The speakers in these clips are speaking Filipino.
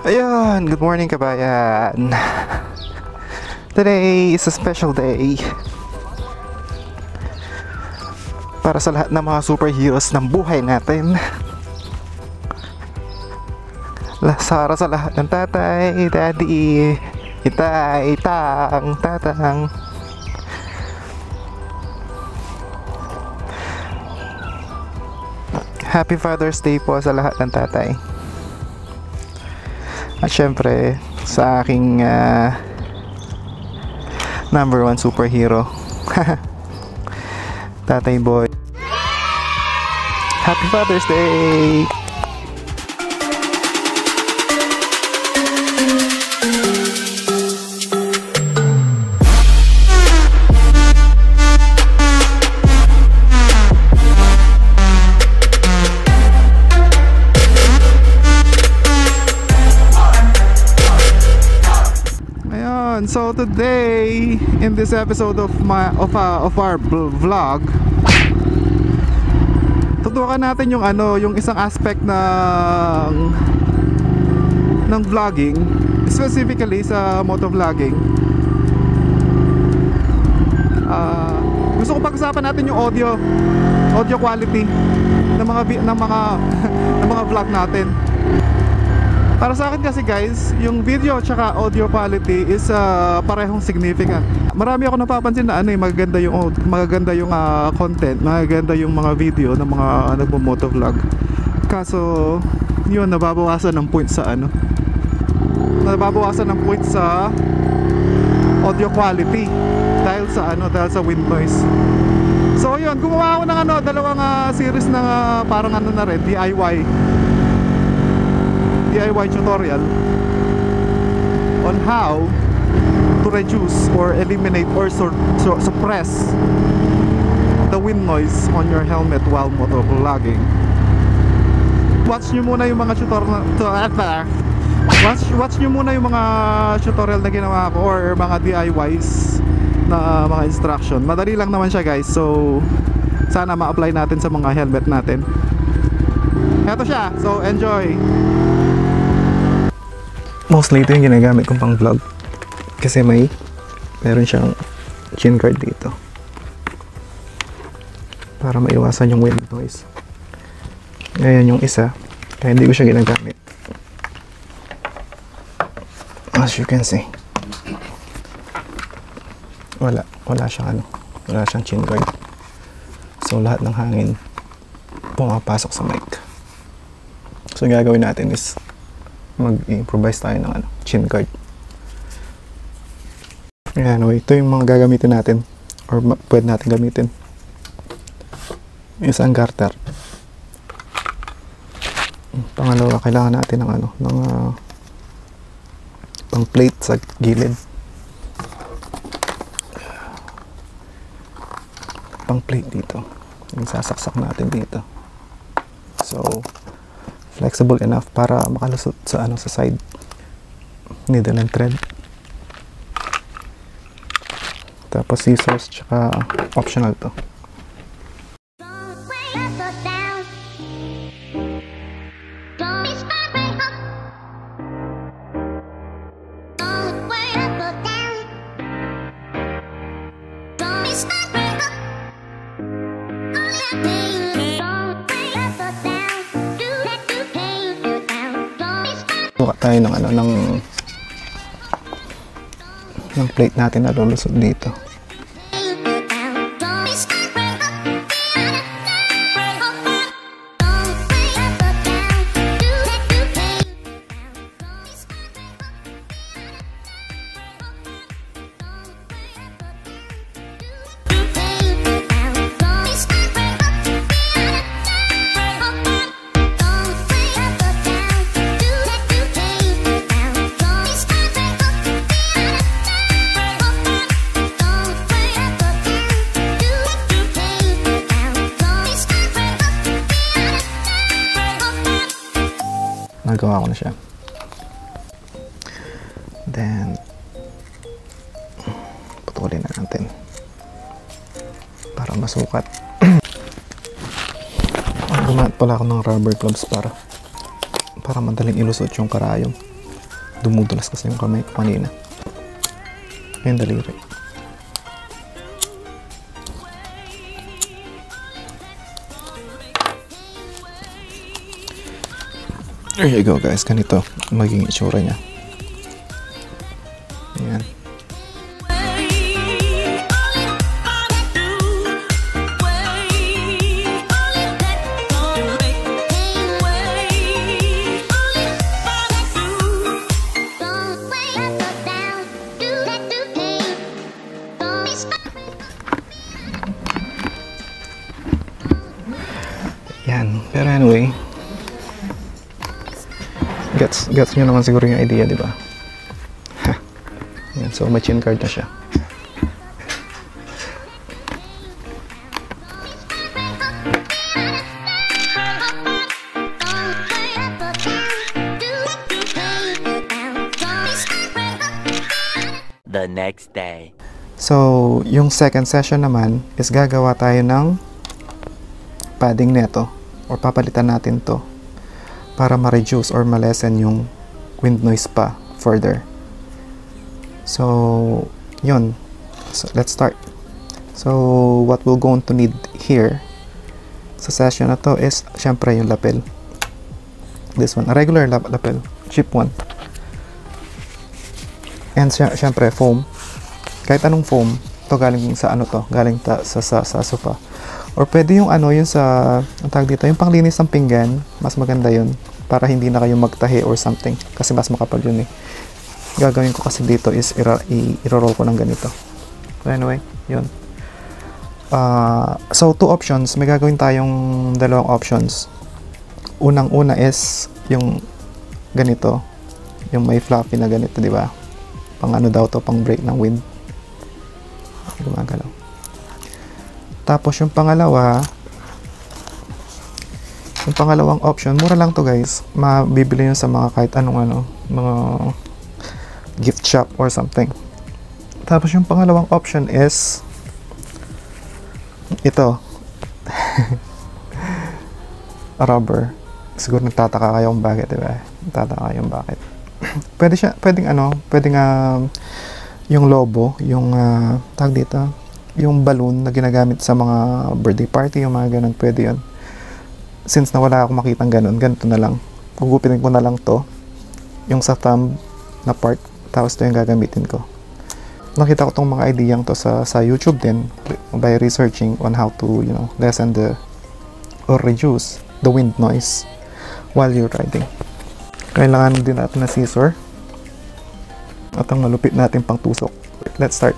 Ayun, good morning kabayan. Today is a special day para sa lahat ng mga superheroes ng buhay natin. Para sa lahat ng tatay, daddy, itay, tang, tatang. Happy Father's Day po sa lahat ng tatay. At syempre sa aking number one superhero, Tatay Boy. Happy Father's Day! So today, in this episode of our vlog, tutukan natin yung yung isang aspect ng vlogging, specifically sa motovlogging. Gusto ko pag-usapan natin yung audio quality ng mga vlog natin. Para sa akin kasi guys, yung video tsaka audio quality is parehong significant. Marami ako napapansin na magaganda yung content, magaganda yung mga video ng mga nagmo-motovlog. Kaso yun, nababawasan ng point sa audio quality dahil sa wind noise. So yun, gumawa ako ng dalawang series ng parang na rin, DIY tutorial on how to reduce or eliminate or suppress the wind noise on your helmet while motovlogging. Watch nyo muna yung mga tutorial na ginawa ko or mga DIYs na mga instruction. Madali lang naman siya guys, so sana ma-apply natin sa mga helmet natin. Eto siya, so enjoy! Mostly ito yung ginagamit kong pang vlog kasi meron siyang chin guard dito para maiwasan yung wind noise. Ngayon yung isa, kaya hindi ko siya ginagamit. As you can see, wala siyang chin guard, so lahat ng hangin pumapasok sa mic. So yung gagawin natin is mag-improvise tayo ng chin guard. Anyway, ito yung mga gagamitin natin or pwede natin gamitin. Isang garter. Pangalawa, kailangan natin ng pang plate sa gilid. Pang plate dito. Yung sasaksak natin dito. So flexible enough para makalusot sa sa side. Needle and thread. Tapos scissors, tsaka optional to. Buka tayo ng plate natin na lulusot dito. Nagawa ko na siya. Then putulin na natin para masukat. Gumawa pala ako ng rubber gloves para madaling ilusot yung karayom. Dumudulas kasi yung kamay ko kanina. Ayun, daliri. There you go guys, ganito magiging itsura niya. Ayan. Yan, pero anyway, gets nyo naman siguro yung idea, di ba? Yan, so may chin card na siya. The next day. So, yung second session naman is gagawa tayo ng padding neto, or papalitan natin to para ma-reduce or ma-lessen yung wind noise pa further. So, yun. So, let's start. So, what we're going to need here sa session na to is, syempre, yung lapel. This one, a regular lapel, cheap one. And syempre, foam. Kahit anong foam, to galing sa ano to, galing sa sofa. Or pwede yung ano, yung sa, ang tawag dito, yung panglinis ng pinggan, mas maganda yun. Para hindi na kayo magtahi or something. Kasi mas makapal yun eh. Gagawin ko kasi dito is i-roll ko ng ganito. So anyway, yun. So, two options. May gagawin tayong dalawang options. Unang-una is yung ganito. Yung may fluffy na ganito, di ba? Pang ano daw to, pang break ng wind. Gumagalaw. Tapos yung pangalawa, yung pangalawang option, mura lang to guys. Mabibili nyo sa mga kahit anong ano, mga gift shop or something. Tapos yung pangalawang option is ito. Rubber. Siguro nagtataka kayo kung bakit, diba? Nagtataka kayo kung bakit. Pwede siya, pwedeng ano, pwedeng yung lobo, yung tag dito, yung balloon na ginagamit sa mga birthday party, yung mga ganun, pwede yun. Since na wala akong makitang ganun, ganito na lang. Gugupitin ko na lang to, yung sa thumb na part, tapos to yung gagamitin ko. Nakita ko tong mga ideyang to sa YouTube din, by researching on how to, you know, lessen or reduce the wind noise while you're riding. Kailangan din natin na scissor at ang malupit natin pang tusok. Let's start.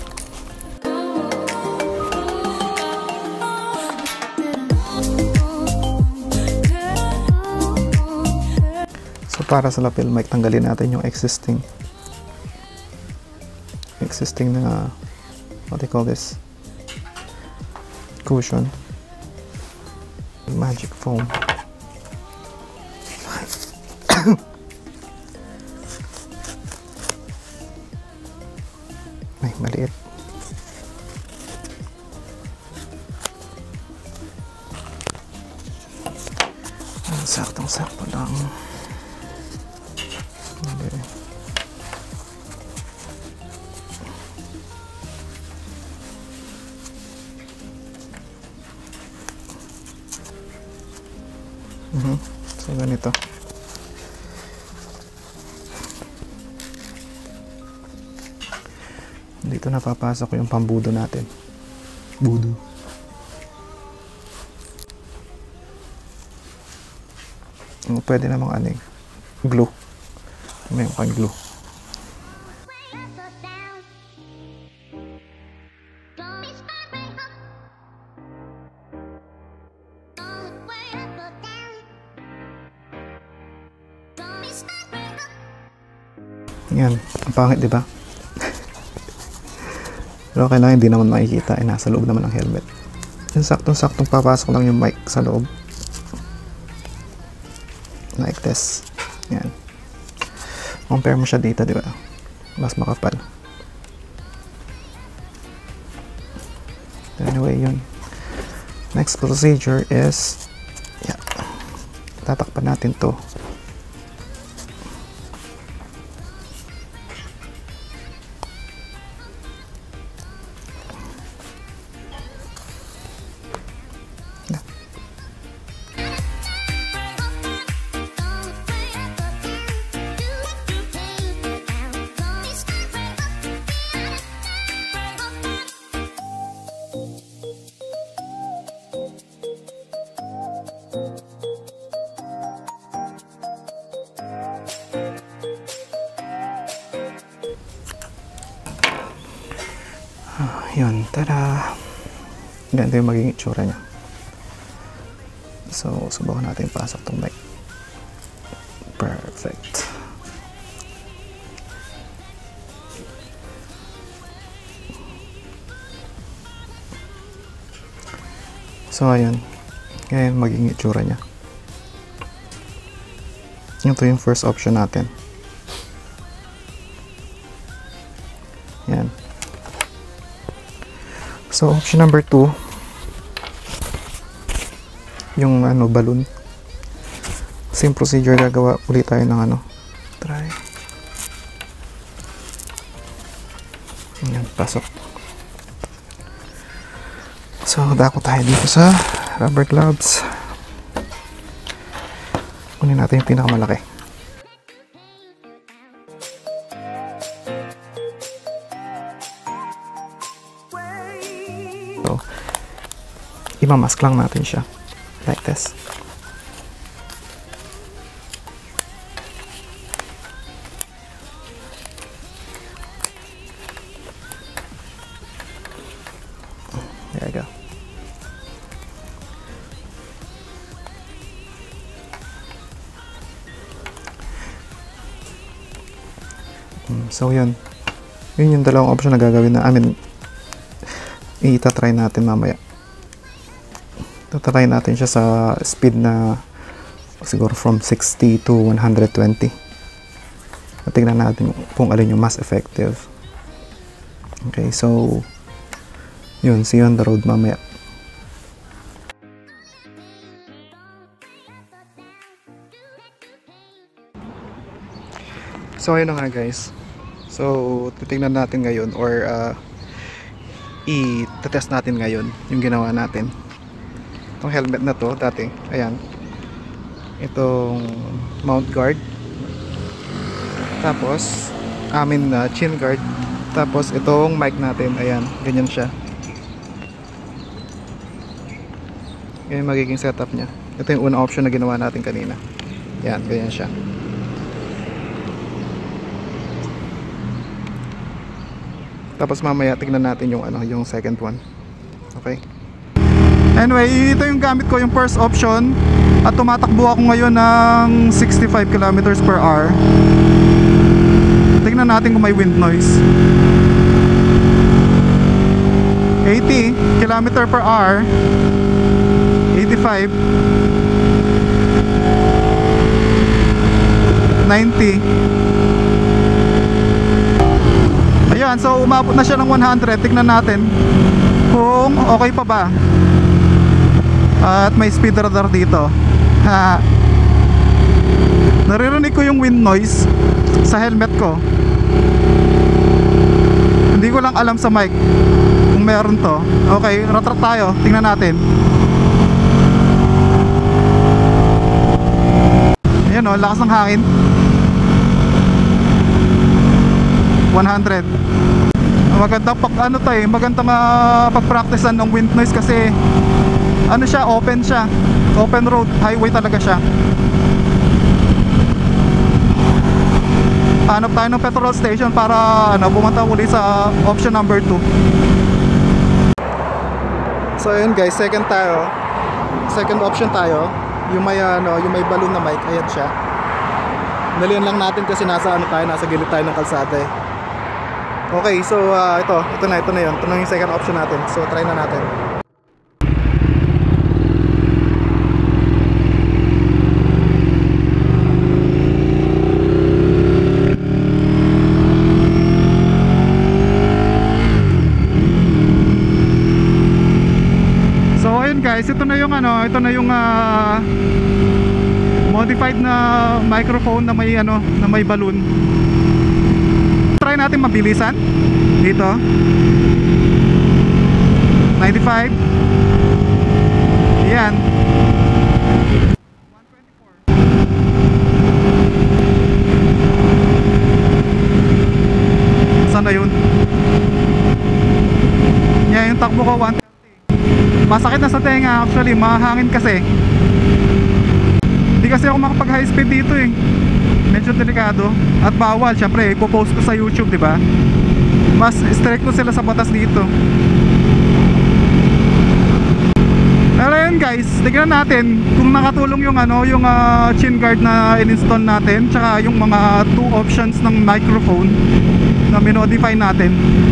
So para sa lapel mic, tanggalin natin yung existing na, what do you call this, cushion, magic foam. Ay, maliit. Saktong-sakto lang. Hindi. So, ganito. Dito napapasok yung pambudo natin. Budo. Pwede namang ano eh, glue. May mukhang glue. Yan, ang pangit, di ba? Pero kailangan hindi naman makikita, eh, nasa loob naman ng helmet. Yung saktong-saktong papasok lang yung mic sa loob. Like this. Yan. Compare mo siya dito, di ba? Mas makapal. Anyway, yun. Next procedure is, yeah, tatakpan natin to. Yun, tada! Ganito yung magiging itsura niya. So, subukan natin pasok tong mic. Perfect. So, ayun. Ngayon, magiging itsura niya. Ito yung first option natin. Yan. So, option number 2, yung balloon. Same procedure, gagawa ulit tayo ng try. Yan, pasok. So, dako tayo dito sa rubber gloves. Kunin natin yung pinakamalaki. So, imamask lang natin siya. Like this. There you go. So yun yung dalawang option na gagawin na itatry natin mamaya. Tatry natin siya sa speed na siguro from 60 to 120. Tingnan natin kung alin yung mas effective. Okay, so yun, see you on the road mamaya. So ayun na nga guys. So titingnan natin ngayon or i-test natin ngayon yung ginawa natin. Itong helmet na to dati, ayan, itong mount guard, tapos chin guard, tapos itong mic natin, ayan, ganyan siya. Ganyan magiging setup nya. Ito yung unang option na ginawa natin kanina. Ayan, ganyan siya. Tapos mamaya tignan natin yung yung second one. Okay? Anyway, ito yung gamit ko, yung first option. At tumatakbo ako ngayon ng 65 kilometers per hour. Tignan natin kung may wind noise. 80 kilometer per hour. 85. 90. Ayan, so umabot na siya ng 100. Tignan natin kung okay pa ba. At may speed radar dito. Naririnig ko yung wind noise sa helmet ko. Hindi ko lang alam sa mic kung meron to. Okay, ratrat tayo. Tingnan natin. Ayan o, lakas ng hangin. 100. Magandang magandang pag-practicean ng wind noise kasi siya, open siya. Open road, highway talaga siya. Hanap tayo ng petrol station para pumunta muli sa option number 2. So ayun guys, second option tayo. Yung may balloon na mic, ayan siya. Dalihan lang natin kasi nasa gilid tayo ng kalsada eh. Okay, so ito na yun. Ito na yung second option natin. So try na natin. So ayun guys, ito na yung modified na microphone na may balloon. Try natin mabilisan dito. 95. Yan. 124. Saan na yun? Yan yung takbo ko, 130. Masakit na sa tenga actually, mahangin kasi. Hindi kasi ako makapag high speed dito eh. Medyo delikado at bawal, syempre ipopost ko sa YouTube, di ba? mas stricto sila sa batas dito. Pero yun guys, tignan natin kung nakatulong yung ano, yung chin guard na in-install natin, tsaka yung mga 2 options ng microphone na minodify natin.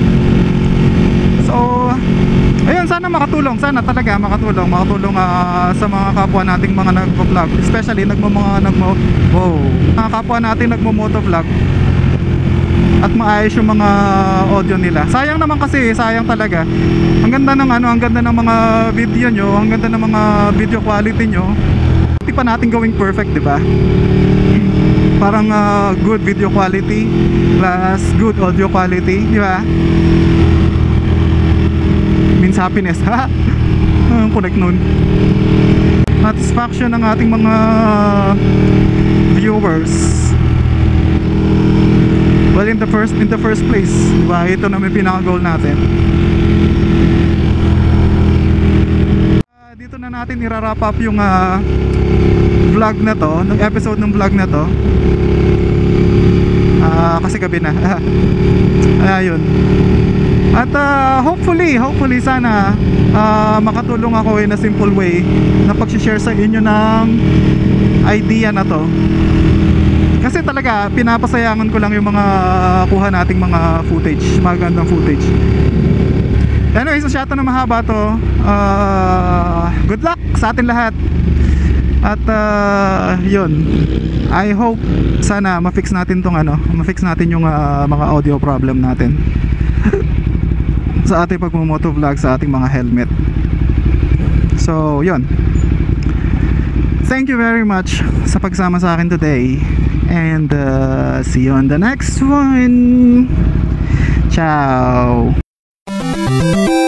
So ayun, sana makatulong, sana talaga makatulong sa mga kapwa nating mga nagvo-vlog, especially mga kapwa nating nagmo-motovlog, at maayos yung mga audio nila. Sayang naman kasi, sayang talaga. Ang ganda ng ang ganda ng mga video nyo, ang ganda ng mga video quality nyo. Hindi pa natin gawing perfect, di ba? Parang good video quality plus good audio quality, di ba? Means happiness, ha? Connect nun. Satisfaction ng ating mga viewers. Well, in the first place, diba? Ito na may pinaka-goal natin. Dito na natin i-wrap up yung vlog na to, ng episode ng vlog na to. Kasi gabi na. Ayun. At hopefully sana makatulong ako in a simple way na pag-share sa inyo ng idea na to. Kasi talaga pinapasayangan ko lang yung mga kuha nating mga footage, magandang footage. Anyway, so shoutout na mahaba to. Good luck sa atin lahat. At yun, I hope sana ma-fix natin tong ma-fix natin yung mga audio problem natin sa ating pagmo-motovlog sa ating mga helmet. So yun, thank you very much sa pagsama sa akin today. And see you on the next one. Ciao.